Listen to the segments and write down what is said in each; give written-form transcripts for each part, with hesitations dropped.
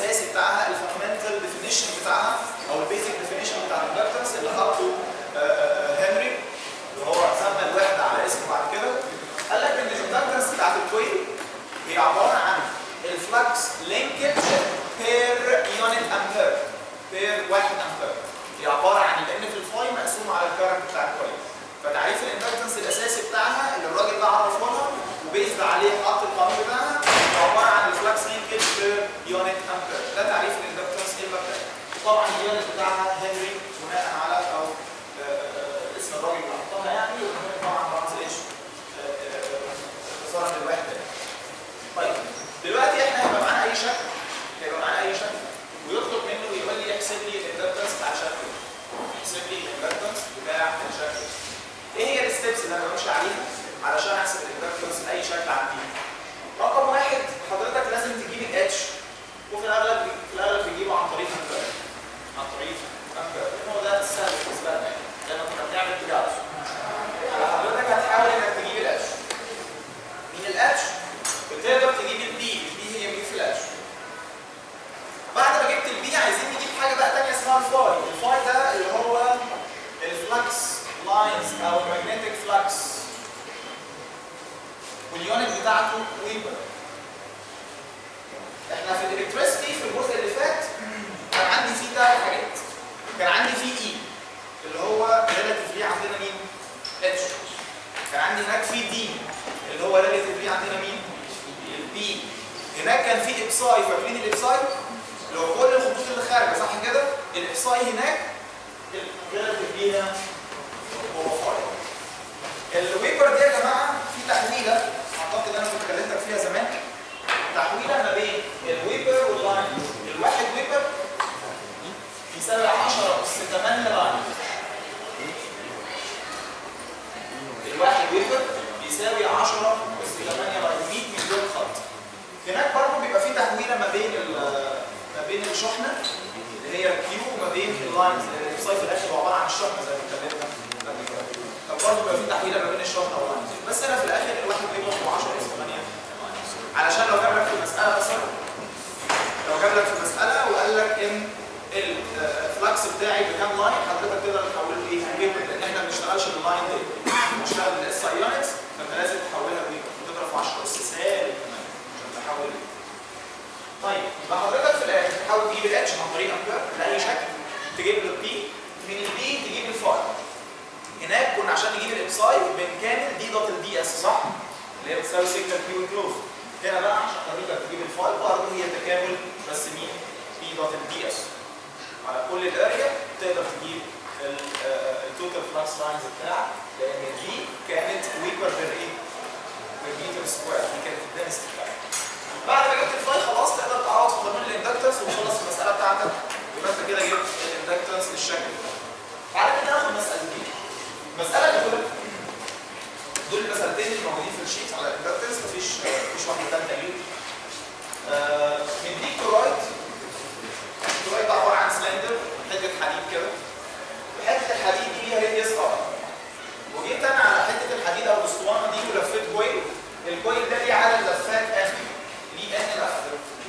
الاساسي بتاعها، الفاندمنتال ديفينيشن بتاعها او البيزك ديفينيشن بتاع الاندكتنس اللي حطه هنري اللي هو سمى الوحده على اسمه بعد كده. قال لك ان الاندكتنس بتاعت الكويل هي عباره عن الفلكس لينكج بير يونت امبير، بير 1 امبير. هي عباره عن لان في الفاي مقسومه على الكارنت بتاع الكويل. فتعريف الاندكتنس الاساسي بتاعها اللي الراجل ده عرفه لنا وبيزد عليه حط القانون بتاعها هو عباره عن الفلكس لينكج بير يونت امبير. ده تعريف الاندكتنس المبدئي. طبعا اليونت بتاعها هنري بناء على او اسم الراجل اللي حطها يعني، طبعا ترانزليشن اختصارا للوحده. طيب دلوقتي احنا هيبقى معانا اي شكل، ويطلب منه ويقول لي احسب لي الاندكتنس بتاع الشكل، احسب لي الاندكتنس بتاع الشكل. ايه هي الستبس اللي انا بمشي عليها علشان احسب الاندكتنس لاي شكل عندي؟ رقم واحد حضرتك لازم تجيب الاتش، وفي الاغلب بتجيبه عن طريق امبير، لان هو ده السهل بالنسبه لنا لما كنا بنعمل تجارب. حضرتك هتحاول انك تجيب الاتش. من الاتش بتقدر تجيب البي هي مين في الاتش. بعد ما جبت البي عايزين نجيب حاجه بقى ثانيه اسمها الفاي ده اللي هو الفلكس لاينز او الماجنتيك فلكس، واليونت بتاعته ويبر. احنا في الالكتريستي في الجزء اللي فات كان عندي فيه 3 حاجات. كان عندي فيه اي اللي هو ريلاتيفلي عندنا مين؟ اتش. كان عندي هناك فيه دي اللي هو ريلاتيفلي عندنا مين؟ البي. هناك كان فيه ابساي، فاكرين الابساي؟ اللي هو كل الخطوط اللي خارجه صح كده؟ الابساي هناك ريلاتيفلي هنا هو فاي. الويبر دي يا جماعه في تحويله اعتقد انا كنت كلمتك فيها زمان، تحويله ما بين الويبر واللاين. الواحد ويبر يساوي 10 أس 8 لاين. الواحد ويبر يساوي 10 أس 8 لاين، 100 مليون خط. هناك برضه بيبقى في تحويله ما بين الشحنه اللي هي الكيو وما بين اللاينز، لان الصيف في الاخر هو عباره عن الشحنه زي ما اتكلمنا قبل كده. فبرضه بيبقى في تحويله ما بين الشحنه واللاينز، بس انا في الاخر الواحد ويبر هو 10 أس 8 علشان لو جاب لك في المساله مثلا، لو جاب لك في المساله وقال لك ان الفلكس بتاعي بكام لاين، حضرتك تقدر تحوله ايه؟ ويبر، لان احنا ما بنشتغلش باللاين دي، بنشتغل بالاس اي يونتس، فانت لازم تحولها لويبر وتضرب في 10 اس سالب عشان تحول. طيب يبقى حضرتك في الاخر تحاول تجيب الاتش عن طريق امبير باي شكل، تجيب له البي، من البي تجيب الفاي. هناك كنا عشان نجيب الابساي بنكامل دي دوت الدي اس صح؟ اللي هي بتساوي سيجما كيو انكلوز. هنا بقى عشان حضرتك تجيب الفاي برضه هي تكامل بس مين؟ بي دوت الدي اس. على كل الاريا تقدر تجيب التوتال فلكس لاينز بتاعك، لان دي كانت ويبر بير ايه؟ بير متر سكوير، دي كانت الدنسيتي بتاعتك. بعد ما جبت الفاي خلاص تقدر تعوض في قانون الاندكتنس وتخلص المساله بتاعتك، يبقى انت كده جبت الاندكتنس للشكل ده. بعد كده ناخد مسالتين. المساله الاولى دول المسالتين اللي موجودين في الشيت على الاندكتنس، مفيش واحده ثالثه ليهم. مديك تورايد. التورايد ده عباره عن سلندر، حته حديد كده. وحته الحديد دي ليها ريديوس ار. وجيت انا على حته الحديد او الاسطوانه دي ولفيت كويل. الكويل ده ليه عدد لفات ان، ليه ان لفه.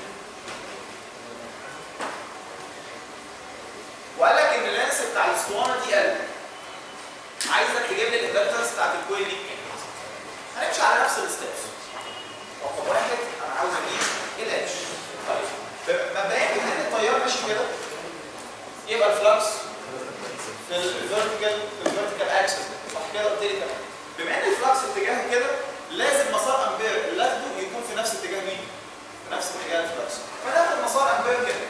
وقال لك ان اللانس بتاع الاسطوانه دي قل. عايزك تجيب لي الاندكتنس بتاعت الكويل دي بكام؟ هنمشي على نفس الستبس. رقم واحد انا عاوز اجيب الاتش. طيب مبدئيا بما ان التيار ماشي كده يبقى الفلكس في الفيرتيكال اكسس صح كده؟ قلت لي تمام. بما ان الفلكس اتجاهه كده لازم مسار امبير اللي اخده يكون في نفس اتجاه مين؟ في نفس اتجاه الفلكس. فناخد مسار امبير كده.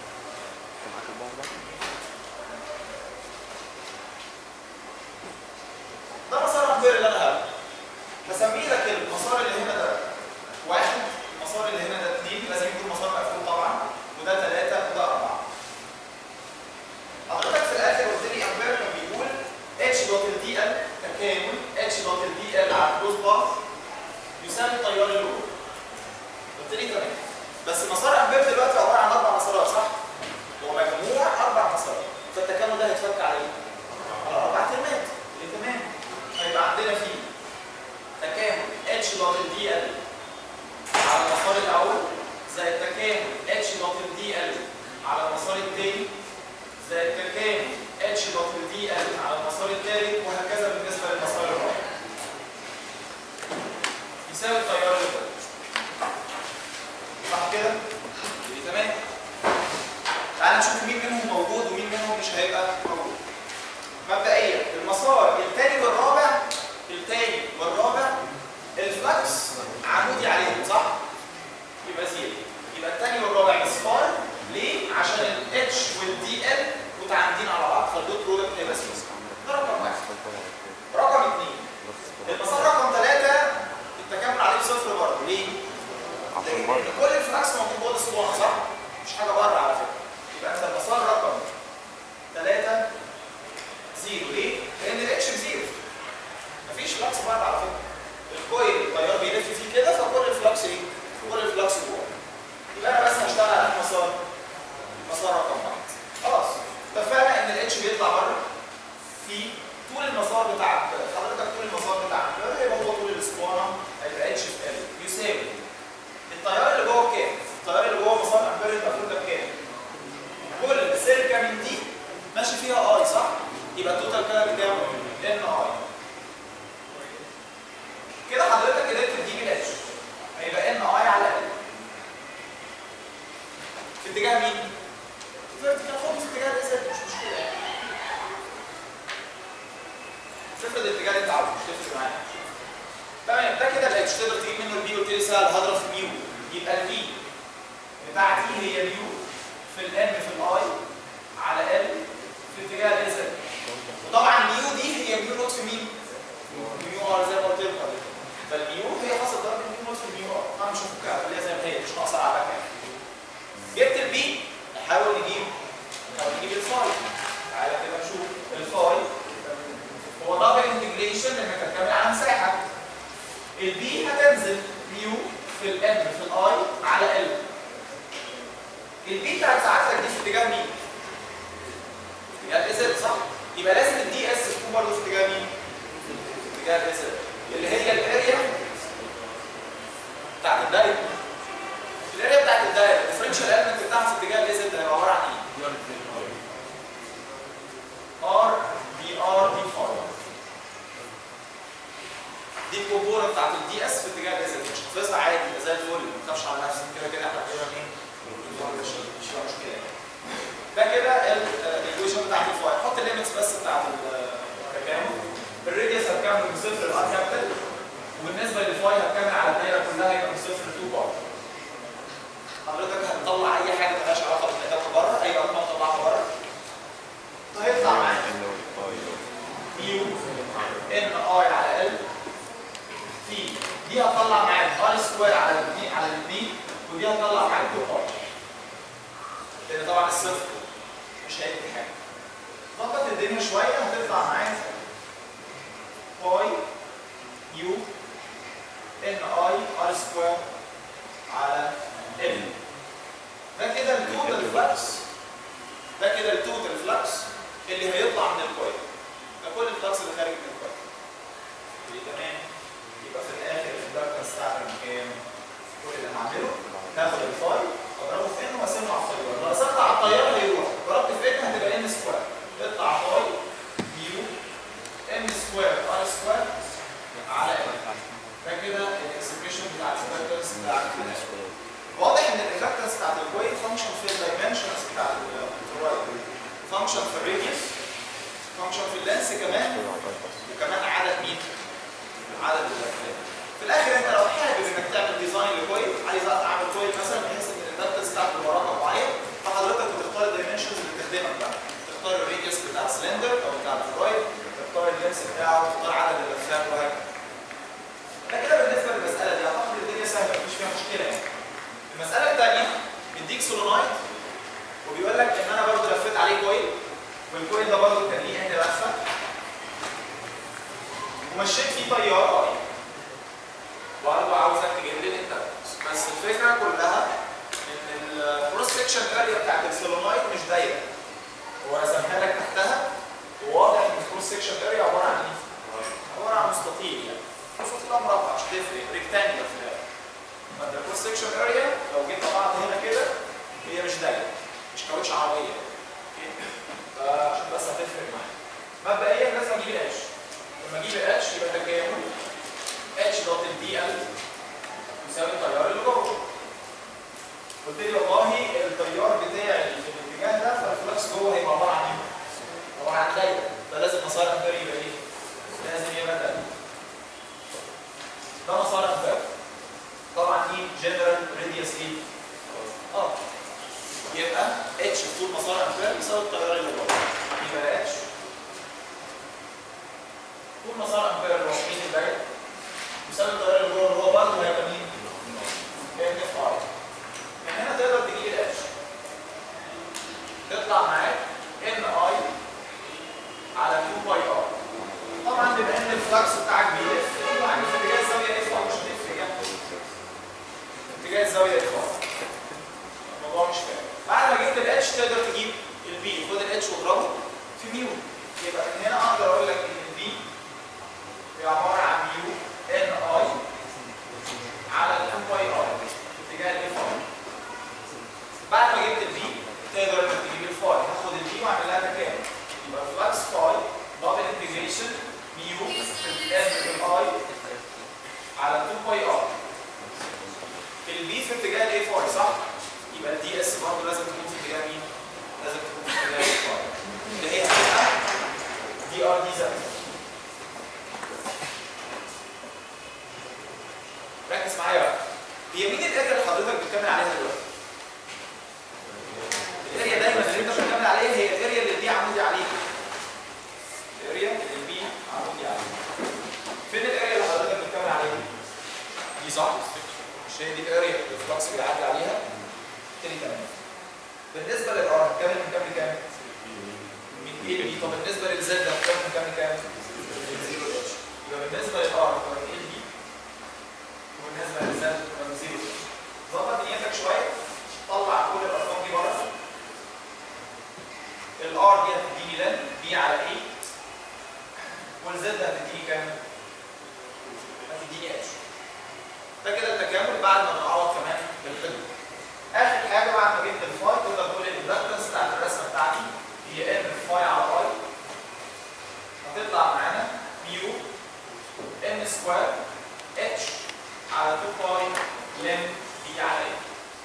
ده مسار امبير اللي انا هاخده. هسميه لك المسار اللي هنا ده 1، المسار اللي هنا ده 2، لازم يكون مسار مقفول طبعا، وده 3 وده 4. حضرتك في الاخر قلت لي امبير كان بيقول اتش دوت الدي ال تكامل اتش دوت الدي ال على الكروس باث يساوي التيار اللي جوه. قلت لي تمام. بس مسار امبير دلوقتي عباره عن 4 مسارات صح؟ هو مجموع 4 مسارات، فالتكامل ده هيتفك على ايه؟ على 4 ترمات. تمام. هيبقى عندنا فيه تكامل اتش دوت الدي ال على المسار الاول زائد تكامل اتش دوت الدي ال على المسار الثاني زائد تكامل اتش دوت دي ال على المسار الثالث وهكذا بالنسبه للمسار الرابع يساوي التيار اللي فوق. صح كده؟ تمام. تعالى نشوف مين منهم موجود ومين منهم مش هيبقى موجود. مبدئيا المسار الثاني والرابع الفلكس عمودي عليهم صح؟ يبقى زيرو. يبقى الثاني والرابع مصفار ليه؟ عشان الاتش والدي ال متعامدين على بعض فالدوت برودكت هيبقى صفر. ده رقم واحد. رقم اثنين المسار رقم ثلاثه التكامل عليه بصفر برضه ليه؟ لان كل الفلكس موجود جوه الاسطوانه صح؟ مش حاجه بره على فكره. يبقى انت المسار رقم 3 زيرو ليه؟ لان الاتش بزيرو. مفيش فلكس بره على فكره. الكويل التيار بيلف فيه كده فكل الفلكس ايه؟ كل الفلكس جوه. يبقى انا بس هشتغل على مسار رقم 1. خلاص اتفقنا ان الاتش بيطلع بره في طول المسار بتاع حضرتك طول المسار بتاع هيبقى هو طول الاسطوانه هيبقى اتش في ال يساوي التيار اللي جوه بكام؟ التيار اللي جوه مسار امبير المفروض ده بكام؟ كل سلكه من دي ماشي فيها اي صح؟ يبقى التوتال كده بكام؟ ان اي. كده حضرتك قدرت تجيب الاتش هيبقى ان اي على ال. في اتجاه مين؟ في اتجاه الاسد مش مشكله يعني. صفر الاتجاه اللي انت عاوزه مش تفرق معايا. تمام ده كده الاتش تقدر تجيب منه البي قلت لي سهل هضرب في ميو يبقى البي بتاعتي هي ميو في الان في الاي على ال في اتجاه الاسد. وطبعا ميو دي هي ميو نوت في مين؟ ميو ار زي ما قلت لكم قبل كده. فالميو هي حاصل ضرب ميو نوت في الميو ار. انا مش هفكها خليها زي ما هي مش ناقصه على حاجه. جبت البي نحاول نجيب الفاي. تعالى كده نشوف الفاي هو دبل انتجريشن لانك هتكمل على مساحه. البي هتنزل ميو في الان في الاي على ال. البي بتاعت ساعتك دي في اتجاه مين؟ في اتجاه الاسد صح؟ يبقى لازم الدي اس تكون برضه في اتجاه مين؟ في اتجاه الاسد اللي هي الاريا بتاعت الدايره. الاريا بتاعت الدايره الديفرنشال اليمنت بتاعها في اتجاه الاسد هيبقى عباره عن ايه؟ ار دي ار دي فاي. دي الكومبونه بتاعت الدي اس في اتجاه الاسد مش هتفصل عادي زي الفل ما تخافش على نفسك كده احنا بنقول ايه؟ مش فيها مشكله. ده كده الايكويشن بتاعت الفاي. حط الليمتس بس بتاعت التكامل. الراديوس هتكمل من صفر لار كابيتال وبالنسبه للفاي هتكمل على الدايره كلها يبقى من صفر ل 2 بار. حضرتك هتطلع اي حاجه مالهاش علاقه بالميتال بره اي ارقام تطلعها بره هيطلع معاك ميو ان اي على ال في دي هتطلع معاك ار سكوير على الاثنين ودي هتطلع معاك 2 ار لان طبعا الصفر مش هيدي حاجه. ظبط الدنيا شويه هتطلع معاك باي يو ان اي ار سكوير على ال. ده كده التوتال فلكس اللي هيطلع من الكويل. ده كل الفلكس اللي خارج من الكويل. تمام؟ يبقى في الاخر الفلكس بتاعتك كام؟ كل اللي هعمله هاخد الفاي اضربه في ان واقسمه على التيار. لو قسمت على التيار هيروح. ضربت في ان هتبقى ان سكوير. تطلع فاي يو ان سكوير ار سكوير على ال. ده كده الاكسبريشن بتاع الفلكس بتاع الكويل. واضح ان الريفلكتنس بتاعت الكويل فانكشن في الدايمنشنز بتاعت التورايد. فانكشن في الراديوس فانكشن في اللينس كمان وكمان عدد مين؟ عدد الافلام. في الاخر انت لو حابب انك تعمل ديزاين لكويل عايز اعمل كويل مثلا بحيث ان الريفلكتنس بتاعته هو رقم معين فحضرتك بتختار الدايمنشنز اللي تخدمك بقى. تختار الراديوس بتاع السلندر او بتاع التورايد تختار اللينس بتاعه تختار عدد الافلام وهكذا. ده كده بالنسبه للمساله دي اعتقد الدنيا سهله مفيش فيها مشكله يعني. المساله الثانيه بيديك سولونايد وبيقول لك ان انا برضه لفيت عليه كويل والكويل ده برضه كان ليه عند لفه ومشيت فيه تيار اي برضه عاوزك تجيب لي الاندكتنس. بس الفكره كلها ان الكروس سكشن اريا بتاعت السولونايد مش دايره. هو رسمها لك تحتها وواضح ان الكروس سكشن اريا عباره عن ايه؟ عباره عن مستطيل يعني. مستطيل مربع مش هتفرق ريكتانجلر في الاخر. فانت الكروس سكشن اريا لو جيت طبعت هنا كده هي مش دايره مش كاوتش التيار بتاعي في الاتجاه ده، فالفلكس جوه هيبقى عباره عن ايه؟ عباره عن دايره، فلازم مسار امبير يبقى ايه؟ لازم يبقى ده. ده مسار امبير. طبعا ايه؟ جنرال راديوس ايه؟ يبقى اتش في طول مسار امبير يساوي التيار اللي جوه. يبقى اتش طول مسار امبير اللي هو مين الدايره يساوي التيار اللي جوه، اللي هو برضه هيبقى مين؟ ان اف اي. من هنا تقدر تجيب الاتش، تطلع معاك ان اي على 2 باي ار. طبعا بما ان الفلكس بتاعك بيلف يعني في اتجاه الزاويه اف ار مش هتفرق يعني. اتجاه الزاويه اف ار الموضوع مش فارق. بعد ما جبت الاتش تقدر تجيب البي، خد الاتش واضربه في ميو. يبقى من هنا اقدر اقول لك ان البي هي عباره عن ميو ان اي على 2 باي ار في اتجاه الاف ار. بعد ما جبت البي تقدر انك تجيب الفاي، هاخد البي واعمل لها تكامل. يبقى فلكس فاي دبل انتجريشن ميو في الان بالاي على 2 باي ار. البي في اتجاه الاي فاي صح؟ يبقى الدي اس برضه لازم تكون في اتجاه مين؟ لازم تكون في اتجاه الاي فاي اللي هي هتبقى دي ار دي زد. ركز معايا بقى. هي مين الاريا اللي حضرتك بتكمل عليها دلوقتي؟ الاريا دايما اللي انت بتكمل عليها هي الاريا اللي البي عمودي عليها. الاريا اللي البي عمودي عليها. فين الاريا اللي حضرتك بتكمل عليها؟ دي صح؟ مش هي دي الاريا اللي الفلكس بيعدي عليها؟ تاني تمام. بالنسبه للار هتكمل من كام لكام؟ من ايه لبي. طب بالنسبه للزد هتكمل من كام لكام؟ من 0 اتش. يبقى بالنسبه للار هتبقى من ايه لبي، وبالنسبه للزد هتبقى من 0 اتش. ظبط نيتك شويه، طلع كل الارقام دي بره. الار دي هتديني لن بي على ايه، والزد هتديني كام؟ هتديني اتش. ده كده التكامل بعد ما نعوض كمان بالقدر. اخر حاجه بعد ما جبت الفاي تقدر تقول الاندكتنس بتاعت الرسمه بتاعتي هي ان فاي على اي، هتطلع معانا ميو ان سكوير اتش على 2 باي لن بي على ايه.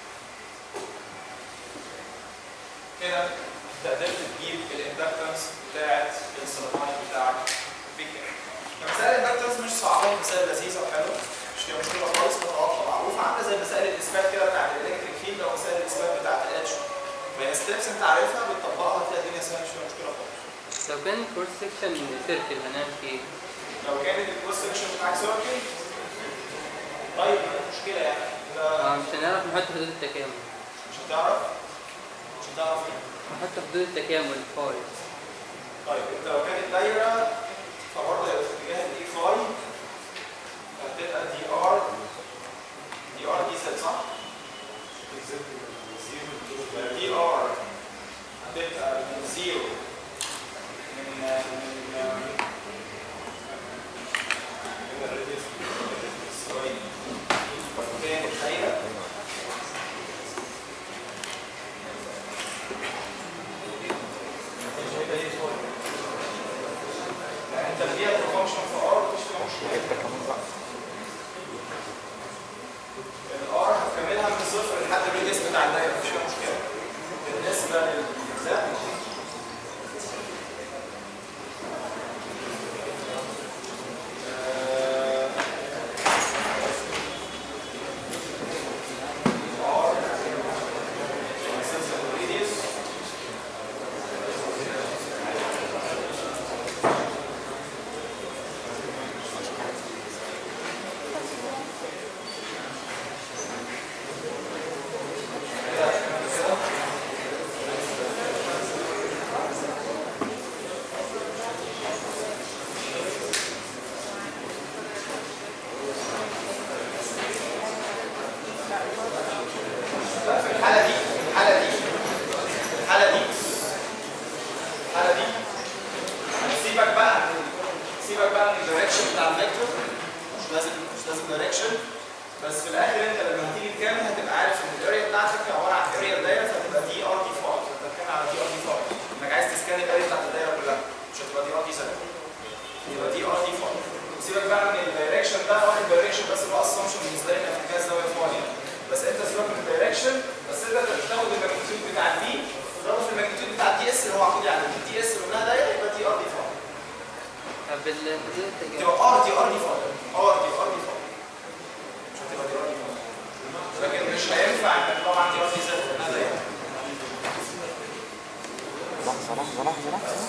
كده انت قدرت تجيب الاندكتنس بتاعت السيليكون بتاعك بكام. مسائل الاندكتنس مش صعبه، مسائل لذيذه وحلوه، مش فيها مشكله خالص، متوقعه معروفه، عامله زي مسائل الاثبات كده بتاعت الالكتريك فيلد او مسائل الاثبات بتاعت الاتش. فهي ستيبس انت عارفها بتطبقها تلاقي الدنيا سهله، مش فيها مشكله خالص. لو كان الكروس سكشن سيركل هنعمل فيه ايه؟ لو كانت الكروس سكشن بتاعك سيركل طيب مفيش مشكله يعني. مش هنعرف نحط حدود التكامل. مش هتعرف ايه؟ نحط حدود التكامل فاي. طيب انت لو كانت دايره فبرضه هيبقى في اتجاه الاي فاي، هتبقى دي ار دي زد صح؟ دي ار هتبقى من 0 كانت دايره انت فيها فانكشن في ار مش فيها مشكله. الار هتكملها من صفر لحد الريديوس بتاع الدايره مش فيها مشكله. بالنسبه للزد بس انت سيبك من الدايركشن، بس انت تاخد اوعى تقولي على الدي تي اس منها دايره يبقى دي ار دي فاي. طب تبقى ار دي فاي. ار دي فاي. مش هتبقى دي ار دي فاي. لكن مش هينفع انك طبعا دي ار دي زد منها دايره. لحظة.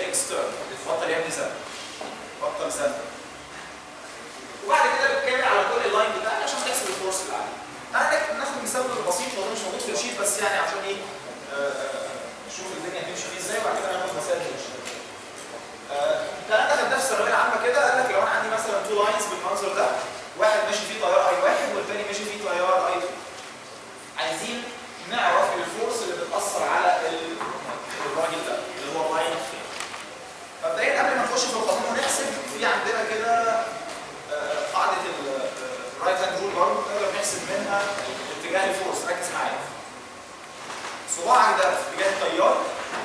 وبعد كده بتكمل على بس يعني عشان ايه نشوف الدنيا هتمشي فيه ازاي وبعد كده ناخد مسائل تمشي. الكلام ده خدناه في الثانويه العامه كده، قال لك لو انا عندي مثلا تو لاينز بالمنظر ده، واحد ماشي فيه تيار اي واحد والثاني ماشي فيه تيار اي 2. عايزين نعرف الفورس اللي بتاثر على الراجل ده اللي هو اللاين. مبدئيا قبل ما نخش في القانون ونحسب، في عندنا كده قاعده الرايت هاند رول برضه نقدر نحسب منها اتجاه الفورس. ركز معايا. صباعك ده في اتجاه التيار،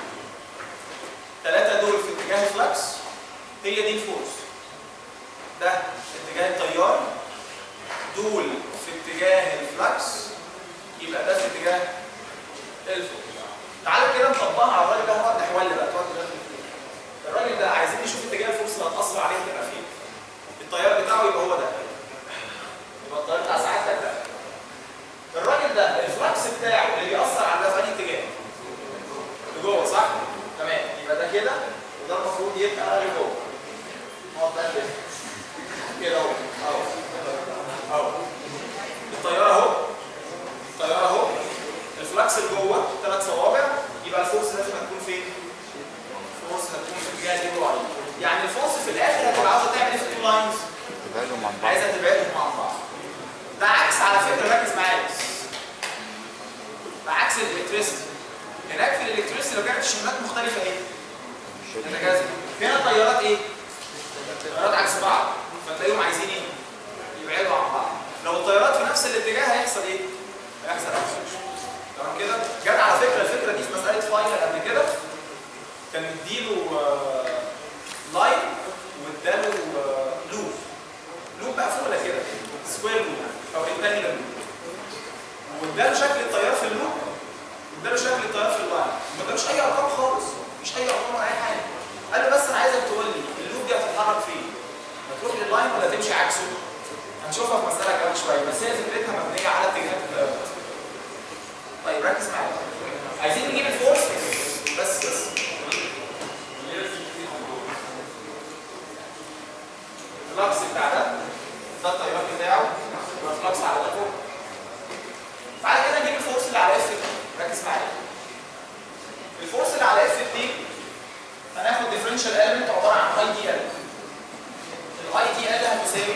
3 دول في اتجاه الفلكس، هي دي الفورس. ده اتجاه التيار، دول في اتجاه الفلكس، يبقى ده في اتجاه الفورس. تعالى كده نطبقها على الراجل ده، نقعد نحول بقى، تقعد الراجل ده عايزين نشوف اتجاه الفورس اللي هتأثر عليه تبقى فين. التيار بتاعه يبقى هو ده، يبقى التيار بتاع ساعتك ده. الراجل ده الفلكس بتاعه اللي بيأثر على ده في أي اتجاه؟ لجوه، صح؟ تمام. يبقى ده كده وده المفروض يبقى لجوه. نقعد بقى كده اهو اهو التيار اهو، التيار اهو، الفلكس اللي جوه 3 صوابع، يبقى الفورس لازم هتكون فين؟ الفورس هتكون في اتجاه دي وعليه. يعني الفورس في الاخر هتبقى عاوزه تعمل ايه في التو لاينز؟ تبعدهم عن بعض. عايزه تبعدهم عن بعض. ده عكس، على فكره ركز معايا بس. ده عكس الالكتريسيتي. هناك في الالكتريسيتي لو كانت الشحنات مختلفه ايه؟ تتجاذب. هنا التيارات ايه؟ التيارات عكس بعض، فتلاقيهم عايزين ايه؟ يبعدوا عن بعض. لو التيارات في نفس الاتجاه هيحصل ايه؟ هيحصل اكسلريشن. تمام كده؟ جت على فكره الفكره دي في مساله فاينل قبل كده، كان مديله لاين واداله لوب. لوب مقفوله كده، سكوير لوب او ريكتانجلر لوب. واداله شكل التيار في اللوب واداله شكل التيار في اللاين. ما ادالوش اي ارقام خالص، مش اي ارقام ولا اي حاجه. قال له بس انا عايزك تقول لي اللوب دي هتتحرك فين؟ هتروح لللاين ولا تمشي عكسه؟ هنشوفها في مساله كمان شويه، بس هي فكرتها مبنيه على اتجاهات التيارات. طيب ركز معايا. عايزين نجيب الفورس بس الفلكس بتاع ده التيار بتاعه يبقى الفلكس على ده فوق. تعالى كده نجيب الفورس اللي على اف 2. ركز معايا. الفورس اللي على اف 2 هناخد ديفرنشال ايلمنت عباره عن اي دي ال. الاي دي ال هتساوي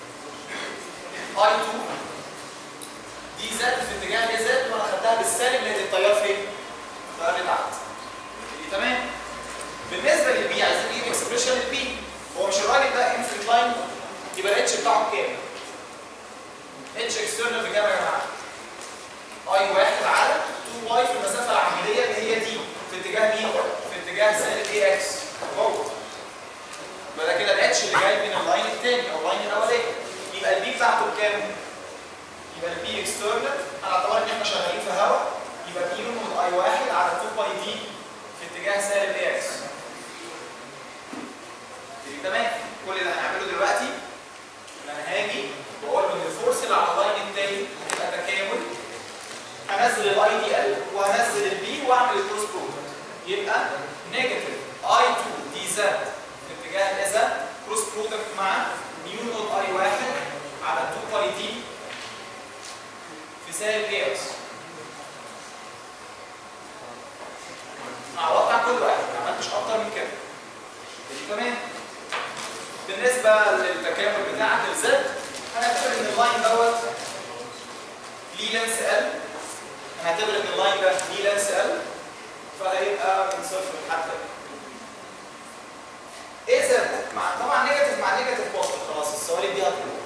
اي 2 دي زد في اتجاه دي زد، وانا خدتها بالسالب لان التيار فين؟ التيار اللي تحت. تمام؟ بالنسبه للبي عايزين نجيب اكسبريشن البي. هو مش الراجل ده انفينيت لاين، يبقى الاتش بتاعه بكام؟ اتش اكسترنال بكام يا جماعه؟ اي 1 على 2 باي في المسافه العموديه اللي هي دي في اتجاه مين؟ في اتجاه سالب اي اكس اهو. يبقى ده كده الاتش اللي جاي من اللاين الثاني او اللاين الاولاني. يبقى البي بتاعته بكام؟ يبقى البي اكسترنال على اعتبار ان احنا شغالين في هواء، يبقى بي من اي 1 على 2 باي دي في اتجاه سالب اي اكس. تمام؟ كل اللي هنعمله دلوقتي ان انا هاجي واقول له ان الفورس اللي على اللاين الثاني هتبقى تكامل. هنزل الاي دي ال وهنزل البي واعمل الكروس برودكت. يبقى نيجاتيف اي 2 دي زد في اتجاه الازد كروس برودكت مع نيو نوت اي 1 على 2 باي دي في سالب اي اكس. عوضت عن كل واحد، ما عملتش اكتر من كده. تمام؟ بالنسبه للتكامل بتاعك الزد، هنعتبر ان اللاين دوت ليه لينس ال. هنعتبر ان اللاين ده ليه لينس ال، فهيبقى من صفر لحد ايه زد طبعا نيجاتيف مع نيجاتيف بوزيتيف، خلاص السوالف دي هتروح.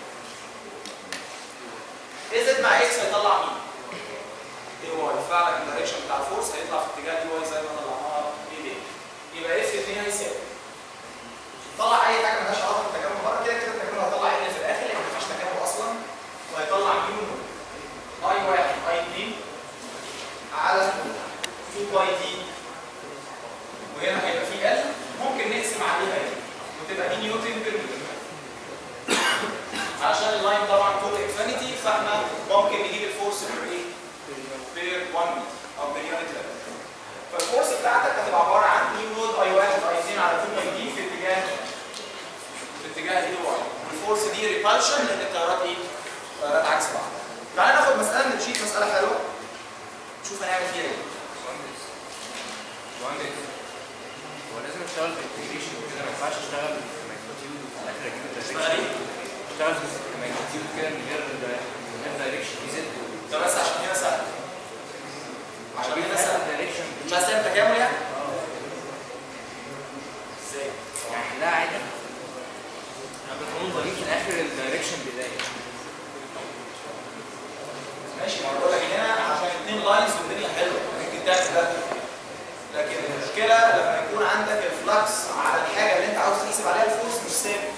ايه زد مع اكس هيطلع مين؟ اي واي. فعلا الدايركشن بتاع الفورس هيطلع في اتجاه اي واي زي ما طلعناها اي دي. يبقى اف 2 هيساوي طلع اي حاجه مالهاش علاقه بالتكامل بره، كده كده التكامل هيطلع ان في الاخر لان مفيش تكامل اصلا، وهيطلع يو اي 1 اي 2 على 2 باي دي، وهنا هيبقى في ال ممكن نقسم عليها ايه وتبقى دي نيوتن بير متر. علشان اللاين طبعا طول انفينيتي فاحنا ممكن نجيب الفورس بير ايه؟ بير 1 متر او بير يونت ليفل. فالفورس بتاعتك هتبقى عباره عن نيو نود اي 1 اي 2 على 2 باي دي في اتجاه اي واي. الفورس دي ريبالشن لان التيارات ايه؟ التيارات عكس بعض. تعالى ناخد مساله من الشيت، مساله حلوه. شوف هنعمل فيها ايه. مهندس هو لازم اشتغل بالانتجريشن وكده، ما ينفعش اشتغل بالماجنتيود وفي الاخر اجيب الدايركشن. اشتغل بالماجنتيود كده من غير دايركشن دي زد. ده بس عشان هنا سهل. عشان هنا سهل. دايركشن مش عايز تعمل تكامل يعني؟ ازاي؟ يعني لا عادي. انا بقول بجيب في الاخر الدايركشن بدايه. ماشي، ما بقول لك هنا عشان 2 لاينز والدنيا حلوه ممكن تعمل ده. لكن المشكله لما يكون عندك الفلكس على الحاجه اللي انت عاوز تحسب عليها الفورس مش ثابت.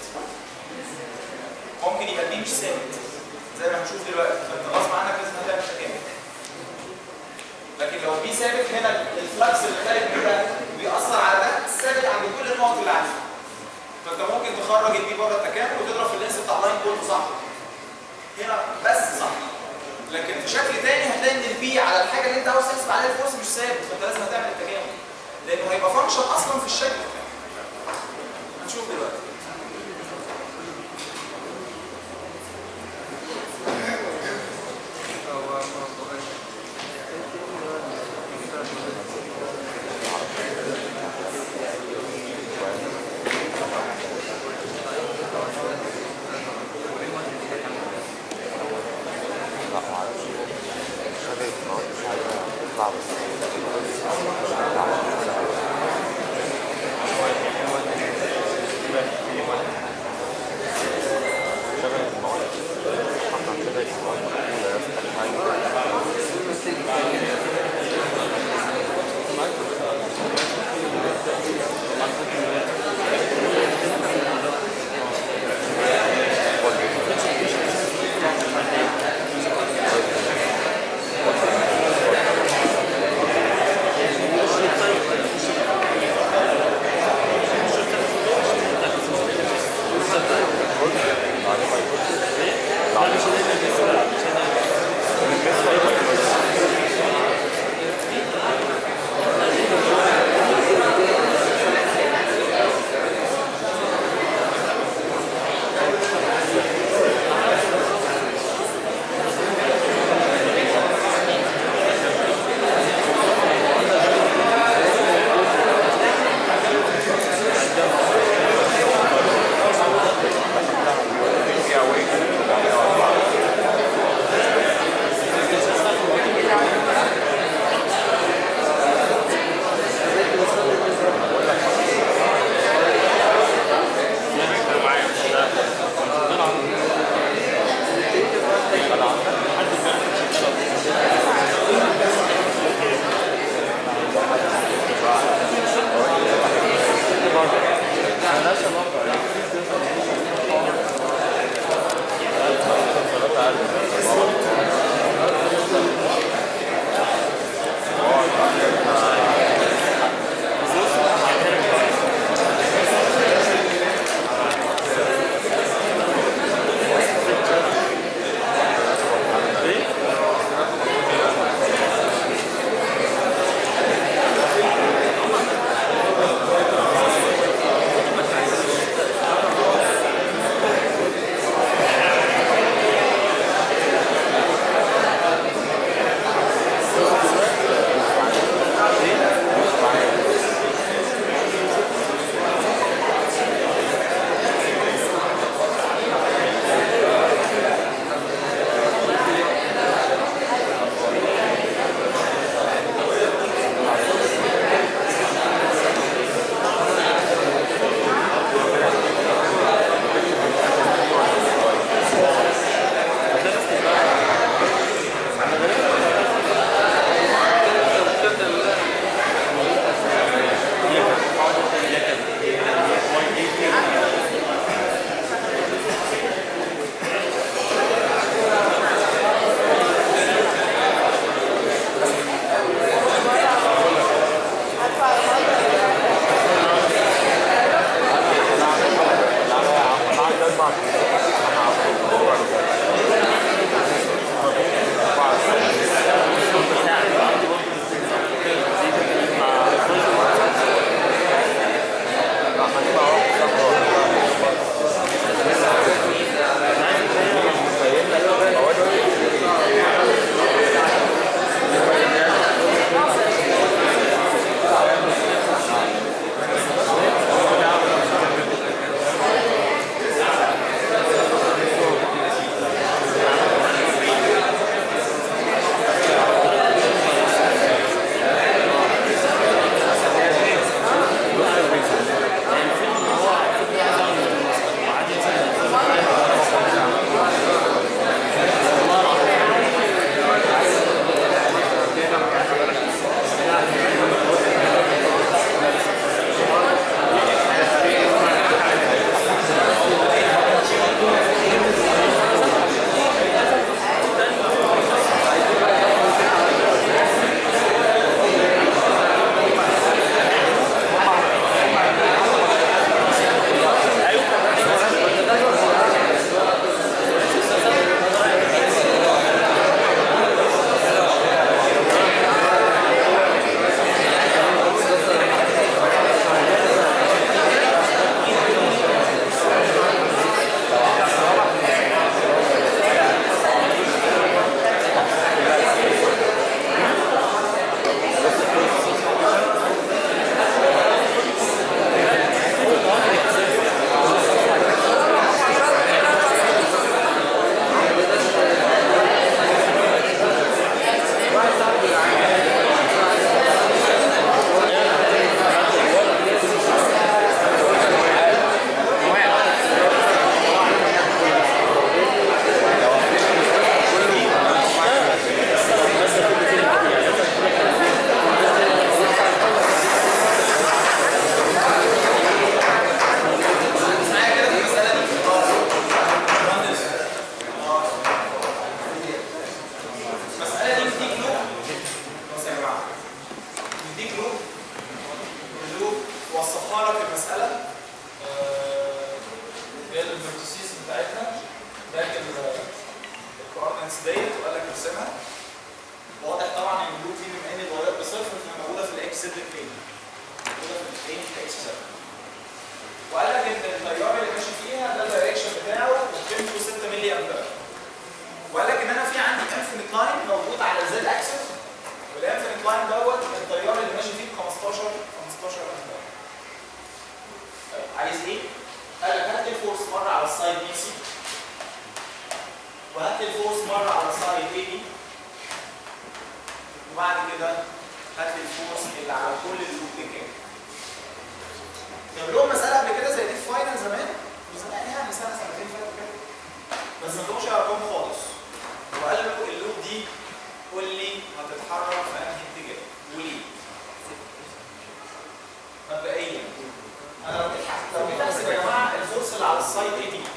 ممكن يبقى دي مش ثابت زي ما هنشوف دلوقتي، فانت غصب عنك لازم تعمل تكامل. لكن لو بي ثابت هنا الفلكس اللي خارج من ده بيأثر على ده ثابت عند كل النقط اللي عليه. فانت ممكن تخرج البي بره التكامل وتضرب في اللينس بتاع اللاين كله صح. هنا بس صح. لكن في شكل تاني هتلاقي ان البي على الحاجه اللي انت عاوز تحسب عليها الفورس مش ثابت، فانت لازم هتعمل التكامل لانه هيبقى فانكشن اصلا في الشكل. هنشوف دلوقتي. اللي هي الفيرتيسيس بتاعتنا باك الكوردينتس ديت وقال لك ارسمها. واضح طبعا ان اللوب دي بما ان الوايات بصفر فهي موجوده في الاكس زد بلين. موجوده في البلين في اكس زد. وقال لك ان التيار اللي ماشي فيها ده الدايركشن بتاعه وقيمته 6 ملي امبير. وقال لك ان انا في عندي انفينيت لاين موجود على الزد اكسس، والانفينيت لاين دوت التيار اللي ماشي فيه ب 15 امبير. عايز ايه؟ قال لك هات لي الفورس مره على السايد بي سي، وهات لي الفورس مره على السايد اي بي، وبعد كده هات لي الفورس اللي على كل اللوب دي كام. جاب لهم مساله قبل كده زي دي في فاينل زمان، يعني سنه سنتين فاتوا كده، بس ما ادوش ارقام خالص. وقال له اللوب دي قول لي هتتحرك في انهي اتجاه وليه؟ مبدئيا انا لو جيت احسب يا جماعه الفورس اللي على السايد اي دي،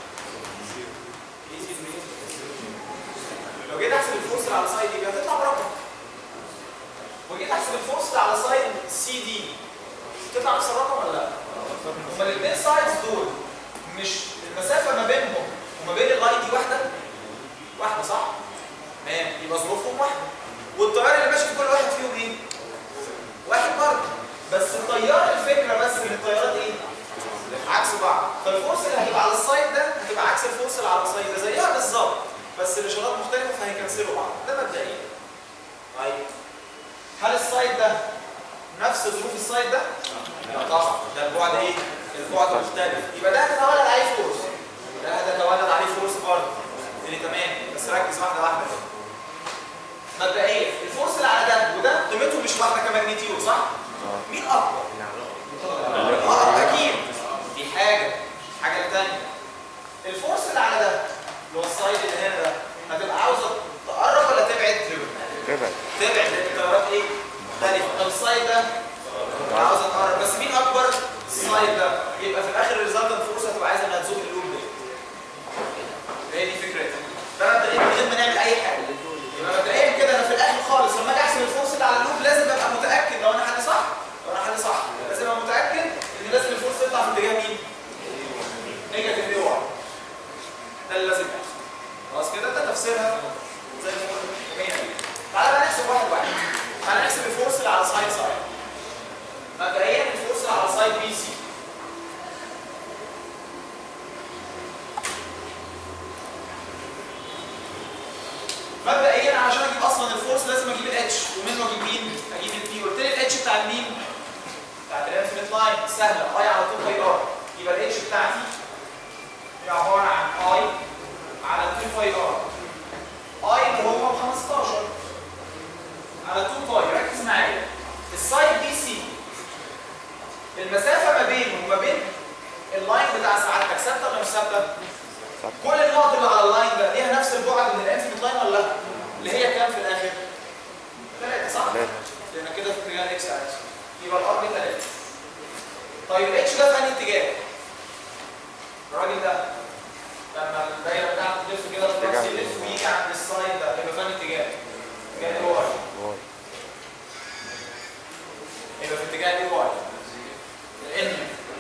لو جيت احسب الفورس اللي على السايد اي دي هتطلع برقم، وجيت احسب الفورس اللي على سايد سي دي تطلع نفس الرقم ولا لا؟ هما الاثنين سايدز دول مش المسافه ما بينهم وما بين اللاين دي واحده صح؟ تمام، يبقى ظروفهم واحده، والتيار اللي ماشي في كل واحد فيهم ايه؟ واحد برضه، بس التيار الفكره بس ان التيارات ايه؟ عكس بعض، فالفورس اللي هتبقى على السايد ده هتبقى عكس الفورس اللي على السايد ده، زيها بالظبط، بس الاشارات مختلفه فهيكنسلوا بعض، ده مبدئيا. طيب هل السايد ده نفس ظروف السايد ده؟ لا طبعا، ده البعد ايه؟ البعد مختلف، يبقى ده هتتولد عليه فورس، ده هتتولد عليه فورس برضه، اللي تمام، بس ركز واحده واحده كده. مبدئيا الفورس اللي على ده وده قيمتهم مش واحده كماجنتيود صح؟ مين اكبر؟ اكيد. دي حاجه ثانيه. الفورس اللي على ده اللي هو السايد اللي هنا ده هتبقى عاوزه تقرب ولا تبعد؟ تبعد لان التيارات ايه؟ مختلفه. طب السايد ده عاوزه تقرب، بس مين اكبر؟ السايد ده. يبقى في الاخر الريزلتنت فورس هتبقى عايزه انها تزق اللوب ده. هي دي فكرتها. فمبدئيا من غير ما نعمل اي حاجه، يبقى مبدئيا كده انا في الاخر خالص لما اجي احسب الفورس اللي على اللوب لازم ابقى متاكد لو انا حل صح، لازم ابقى متاكد ان لازم الفورس تطلع في اتجاه مين؟ نيجاتيف اي واي. ده اللي لازم يحصل. خلاص كده ده تفسيرها زي ما هي. تعالى بقى نحسب واحد واحد. تعالى نحسب الفورس اللي على سايد. مبدئيا الفورس اللي على سايد بي سي. مبدئيا عشان اجيب اصلا الفورس لازم اجيب الاتش، ومنه اجيب مين؟ اجيب البي. قلت لي الاتش بتاع مين؟ بتاعت الانفينيت لاين سهله، اي على 2 باي ار. يبقى الاتش بتاعتي هي عباره عن اي على 2 باي ار. اي اللي هو 15 على 2 باي. ركز معايا. السايد بي سي المسافه ما بينه وما بين اللاين بتاع سعادتك ثابته ولا مش ثابته؟ كل النقط اللي على اللاين ده ليها نفس البعد من الانفينيت لاين ولا لا؟ اللي هي كام في الاخر؟ 3 صح؟ لان كده في اتجاه الاكس اكس. يبقى الار ب 3. طيب الاتش ده في انهي اتجاه؟ الراجل ده لما الدايره بتاعته تلف كده في نفس يلف ويجي عند السايد ده يبقى في انهي اتجاه؟ اتجاه الاي واي. يبقى في اتجاه الاي واي. لان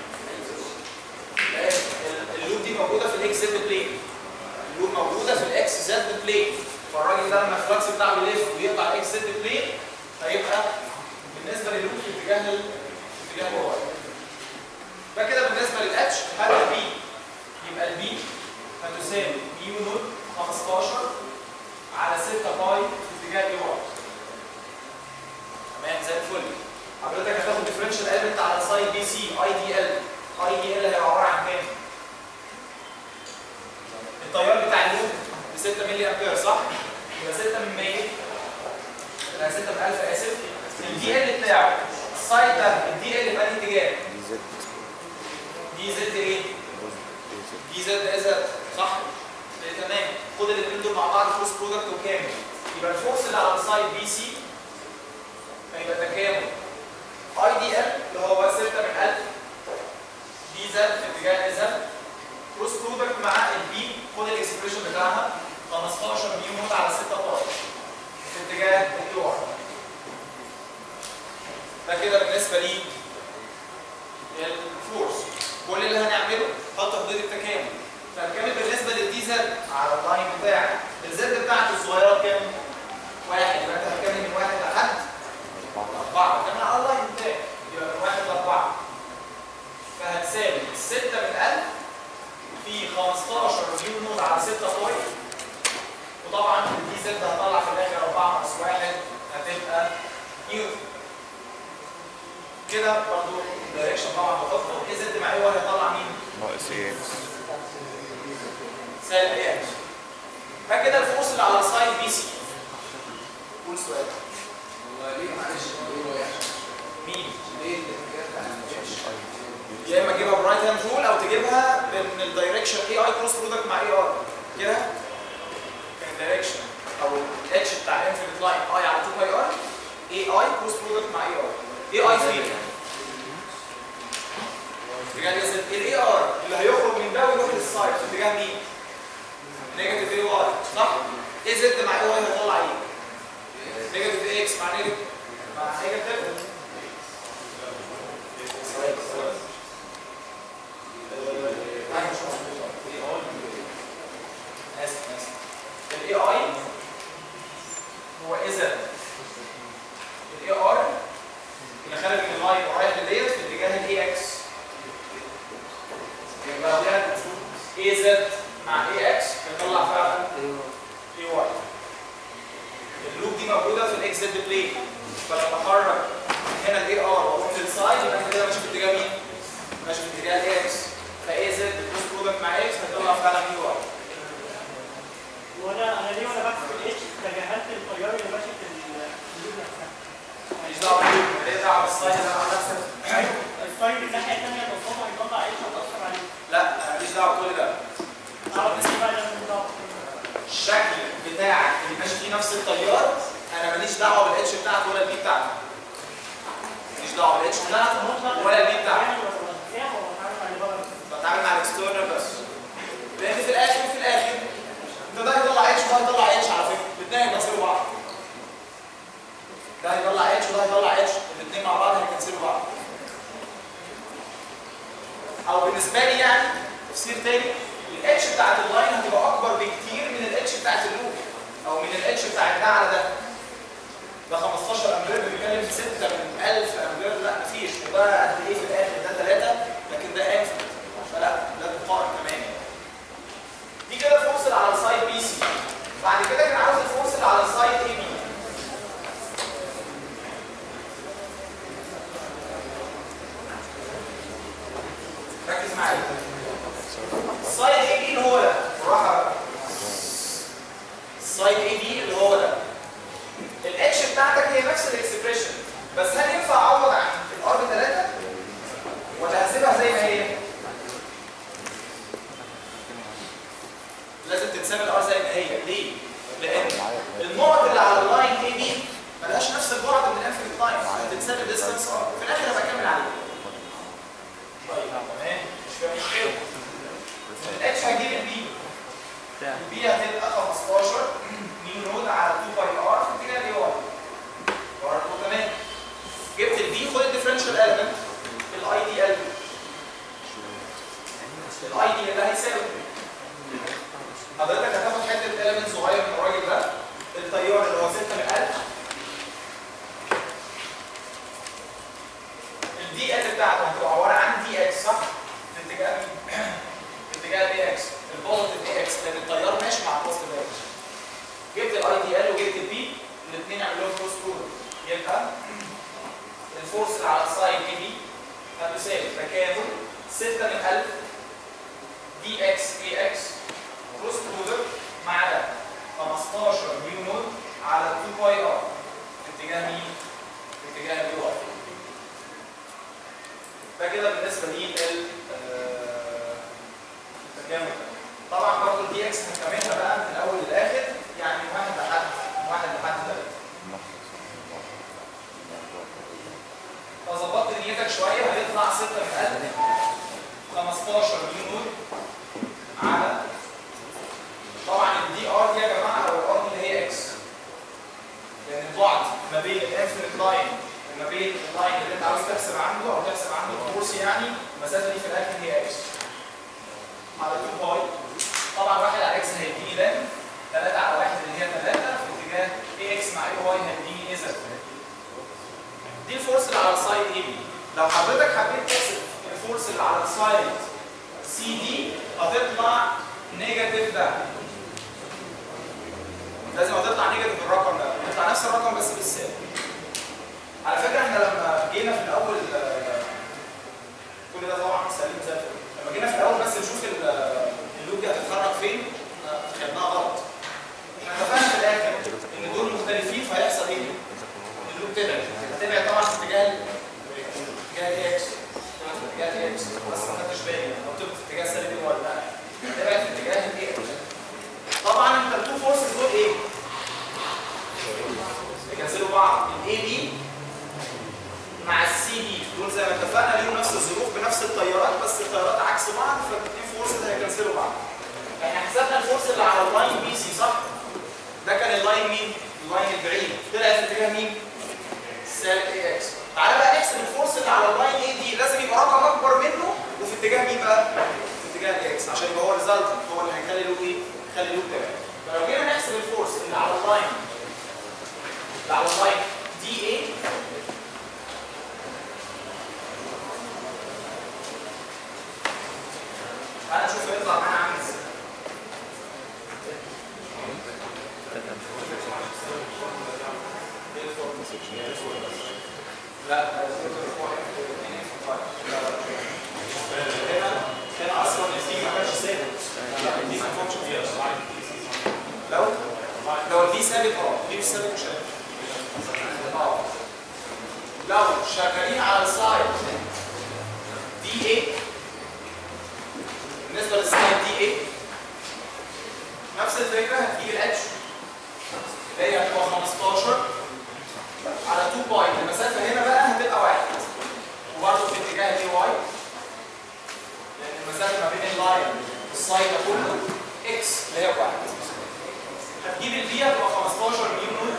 اللوب دي موجوده في الاكس زد بلين. اللوب موجوده في الاكس زد بلين. فالراجل ده لما الفلكس بتاعه يلف ويقطع الاكس زد بلين هيبقى بالنسبه للوب في اتجاه الاي واي. ده كده بالنسبه للاتش. هات البي. يبقى البي هتساوي يو نوت 15 على 6 باي في اتجاه الاي واي. تمام زي الفل. حضرتك هتاخد ديفرنشال اليمنت على سايد بي سي اي دي ال. اي دي ال هيبقى عباره عن كام؟ التيار بتاع اللوب ب 6 ملي امبير صح؟ يبقى 6 من 100 يبقى 6 من 1000 اسف. الدي ال بتاعه السايد ده الدي ال في انهي اتجاه؟ دي زد ايه؟ دي زد ايه زد صح؟ تمام. خد الاثنين دول مع بعض كروس برودكت وكامل. يبقى الفورس اللي على السايد بي سي هيبقى تكامل اي دي ال اللي هو 6 من 1000 دي زد في اتجاه ايه زد كروس برودكت مع البي. خد الاكسبريشن بتاعها 15 ميو نوت على 6 باي في اتجاه الاي واي. ده كده بالنسبه لي الفورس. كل اللي هنعمله حط حدود التكامل زد على اللاين بتاعك، الزد بتاعته الصغيره بكام؟ 1. يبقى انت هتكمل من 1 لحد 4. كمان على اللاين بتاعك يبقى من 1 ل 4. فهتساوي 6 من 1000 في 15 نيو نود على 6 باي. وطبعا دي زد هتطلع في الاخر 4 ناقص 1 هتبقى نيوتن. كده برضه الدايركشن طبعا بتفضل ايه زد مع ايه واحد هيطلع مين؟ ناقص ايه اكس سالب ايه اكس. فكده الفورس اللي على سايد بي سي. قول سؤال. هو ليه معلش مين؟ ليه الاتجاه بتاع الاتش؟ يا اما تجيبها برايت هاند رول او تجيبها من الدايركشن اي اي كروس برودكت مع اي ار. كده كان الدايركشن او الاتش بتاع الانفينيت لاين اي على 2 باي ار اي اي كروس برودكت مع اي ار. اي اي فين؟ اتجاه الاي ار اللي هيخرج من ده ويروح للسايد في اتجاه مين؟ نيجاتيف اي واي صح؟ اي زد مع اي واي هيطلع ايه؟ نيجاتيف اي اكس مع نيجاتيف الاي اي هو اذا الاي ار اللي خارج من اللاين ورايح لديت في اتجاه الاي اكس. يبقى لو جت اي زد مع اي اكس هيطلع فعلا اي واي. اللوب دي موجوده في الاكس زد بلين. فلما اخرج هنا الاي ار واروح للسايد يبقى انت كده ماشي في اتجاه مين؟ ماشي في اتجاه الاي اكس. فاي زد كروس برودكت مع اكس هيطلع فعلا اي واي. انا ليه وانا بكتب الاتش تجاهلت التيار اللي ماشي في اللوب نفسها. ماليش دعوه باللوب، ماليش دعوه بالسايد اللي انا عملت. السايد الناحيه الثانيه توصله هيطلع اتش هتاثر عليه. لا انا ماليش دعوه بكل ده. اعرف ازاي بقى لازم نضغط. الشكل بتاعك اللي ماشي فيه نفس التيار انا ماليش دعوه بالاتش بتاعته ولا البي بتاعته. ماليش دعوه بالاتش بتاعته ولا البي بتاعته. بتعامل مع الاكسترنال بس. لان في الاخر انت ده هيطلع اتش وده هيطلع اتش على فكره، الاثنين هيكنسلوا بعض. ده هيطلع اتش وده هيطلع اتش، الاثنين مع بعض هيكنسلوا بعض. او بالنسبه لي يعني تفسير تاني، الاتش بتاعت اللاين هتبقى اكبر بكتير من الاتش بتاعت اللوب او من الاتش بتاعت ده على ده. ده 15 امبير بيتكلم في 6 من 1000 امبير، لا مفيش. وده قد ايه في الاخر؟ ده 3 لكن ده انفينيت. فلا لا تقارن كمان. دي كده الفورس اللي على السايد بي سي. بعد كده كان عاوز الفورس اللي على السايد اي بي. ركز معايا. السايد اي بي اللي هو ده، بالراحه بقى. السايد اي بي اللي هو ده. الاتش بتاعتك هي نفس الاكسبريشن، بس هل ينفع اعوض عن الار ب 3 ولا هسيبها زي ما هي؟ لازم تتساب الار زي ما هي. ليه؟ لان النقط اللي على اللاين اي بي ملهاش نفس البعد من الانفينيت لاين، هتتساب الديستانس ار. في الاخر هبقى اكمل عليه. طيب تمام، مش فاهم مشكله. الاتش هجيب البي. البي هتبقى 15 ميو نود على 2 باي ار في اتجاه الاي واي. برضه تمام. جبت البي، خد الديفرنشال اليمنت الاي دي ال. الاي دي اللي هيساوي حضرتك هتاخد حته اليمنت صغير من الراجل ده، التيار اللي هو 6 من 1000. الدي ال بتاعته هتبقى عباره عن دي اكس صح؟ في اتجاه مين؟ في اتجاه الاي اكس، البوزيتيف اي اكس، لان التيار ماشي مع البوزيتيف اي اكس. جبت الاي دي ال وجبت البي، الاثنين عملوا كروس برودكت. يبقى الفورس اللي على السايد اي بي هتساوي تكامل 6 من 1000 دي اكس اي اكس كروس برودكت مع ده 15 ميو نود على 2 باي ار في اتجاه مين؟ في اتجاه اليو ار. ده كده بالنسبه لي التكامل. طبعا برضه الدي اكس هنكملها بقى من الاول للاخر، يعني من 1 لحد 3. لو ظبطت نيتك شويه هيطلع 6 من 1000 15 ميو نود على، طبعا الدي ار دي يا جماعه او الار دي اللي هي اكس، لان البعد ما بين الانفينيت لاين وما بين اللاين اللي انت عاوز تحسب عنده او تحسب عنده الفورس، يعني المسافه دي في الاخر هي اكس على 2 باي. طبعا واحد على اكس الفورس اللي على السايد اي بي. لو حضرتك حبيت تحسب الفورس اللي على السايد سي دي هتطلع نيجاتيف ده. لازم هتطلع نيجاتيف الرقم ده، هتطلع نفس الرقم بس بالسالب. على فكره احنا لما جينا في الاول كل ده طبعا سليم زي الفل. لما جينا في الاول بس نشوف اللوب دي هتتحرك فين خدناها غلط. احنا اتفقنا في الاخر ان دول مختلفين فهيحصل ايه؟ اللوب تبعد طبعا في اتجاه الاكس. اتجاه الاكس بس ما خدتش بالي لو تبقى في اتجاه سالب ولا لا. تبعد في اتجاه الاكس. طبعا انت التو فورسز دول ايه؟ بيكنسلوا بعض. الاي بي مع السي دي دول زي ما اتفقنا ليهم نفس الظروف بنفس التيارات بس التيارات عكس بعض فالاثنين فورسز هيكنسلوا بعض. احنا حسبنا الفورس اللي على اللاين بي سي صح؟ ده كان اللاين مين؟ اللاين البعيد. طلع في اتجاه مين؟ سالب اي اكس. تعالى بقى نحسب الفورس اللي على اللاين اي دي لازم يبقى رقم اكبر منه وفي اتجاه مين بقى؟ في اتجاه الاكس عشان يبقى هو الريزلتنت هو اللي هيخلي له ايه؟ يخلي له تبعد. فلو جينا نحسب الفورس اللي على اللاين دي ايه؟ تعالى نشوف هيطلع معانا عامل ازاي. لا هنا اصلا الدي ما كانش ثابت. الدي ما كانش فيها. لو الدي ثابت دي مش ثابت مش لو شغالين على السايد دي ايه بالنسبه للسايد دي ايه نفس الفكره هتجيب الاتش اللي هي هتبقى 15 على 2 باي. المسافه هنا بقى هتبقى 1 وبرضه في اتجاه الاي واي لان المسافه ما بين اللاين والسايد ده كله اكس اللي هي 1. هتجيب البي هتبقى 15 نيوتن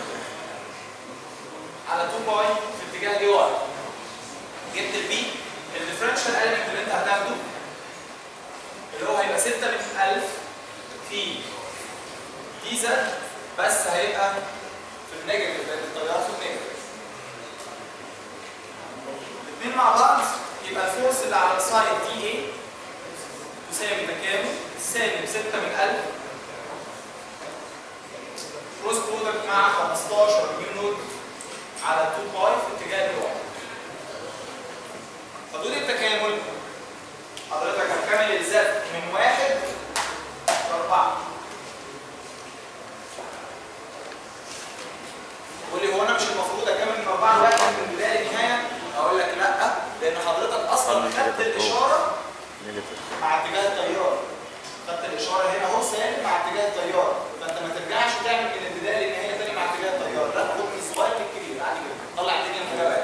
على 2 باي في اتجاه الاي واي. جبت البي الديفرنشال اليمنت اللي انت هتاخده اللي هو هيبقى 6 من 1000 في دي زد بس هيبقى في النيجاتيف لان التيار في النيجاتيف. الاثنين مع بعض يبقى الفورس اللي على السايد دي ايه تساوي تكامل سالب 6 من 1000 كروس برودكت مع 15 نيوتن على 2 باي في اتجاه الواي. حدود التكامل حضرتك هتكمل الزد من 1 ل 4. تقول لي هو انا مش المفروض اكمل من 4 ل 1 من البدايه للنهايه؟ اقول لك لا لان حضرتك اصلا خدت الاشاره مع اتجاه التيار. خدت الاشاره هنا اهو سالب مع اتجاه التيار فانت ما ترجعش تعمل من البدايه للنهايه تاني مع اتجاه التيار. لا خد من الصغير للكبير عادي جدا طلع الدنيا مجابات.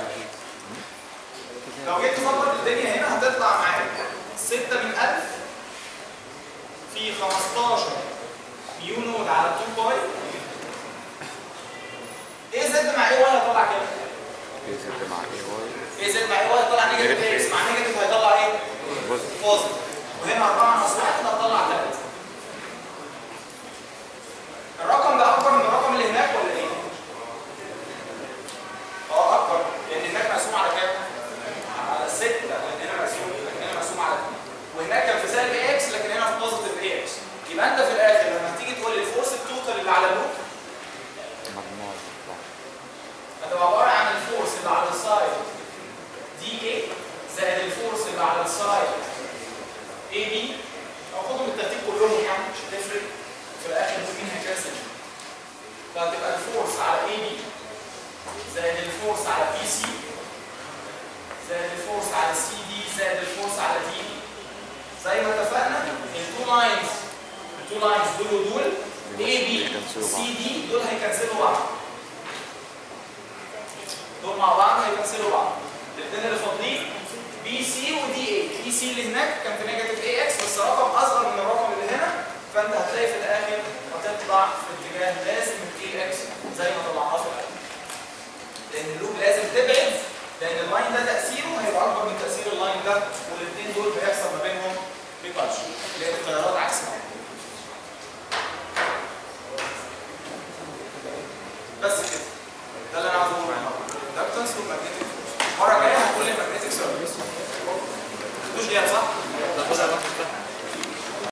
لو جيت تفكر الدنيا هنا هتطلع معاك 6 من 1000 في 15 نيو نود على 2 باي. ايه زد مع ايه واي هيطلع كام؟ ايه زد مع ايه واي؟ ايه زد مع ايه واي هيطلع نيجاتيف اكس مع نيجاتيف هيطلع ايه؟ بوزيتيف. وهنا 4 ناقص 1 هتطلع 3. الرقم ده اكبر من الرقم اللي هناك ولا ايه؟ اكبر لان هناك مقسوم على كام؟ على 6 لان هنا مقسوم على 2 وهناك كان في سالب اكس لكن هنا في بوزيتيف اكس. يبقى انت في الاخر لما تيجي تقول لي الفورس التوتال اللي على اللوب هتبقى عباره عن الفورس اللي على السايد دي ايه زائد الفورس اللي على السايد اي بي. او خدهم بالترتيب كلهم يعني مش هتفرق في الاخر مين هيكنسل. فهتبقى الفورس على اي بي زائد الفورس على بي سي زائد الفورس على سي دي زائد الفورس على دي. زي ما اتفقنا التو لاينز دول ودول اي بي سي دي دول هيكنسلوا بعض. دول مع بعض هيكنسلوا بعض. الاثنين اللي فاضلين بي سي ودي اي. بي سي اللي هناك كان في نيجاتيف اي اكس بس رقم اصغر من الرقم اللي هنا فانت هتلاقي في الاخر هتطلع في اتجاه لازم الاي اكس زي ما طلعناه في الاول. لان اللوب لازم تبعد لان اللاين ده تاثيره هيبقى اكبر من تاثير اللاين ده والاثنين دول بيحصل ما بينهم ريبالشن لان التيارات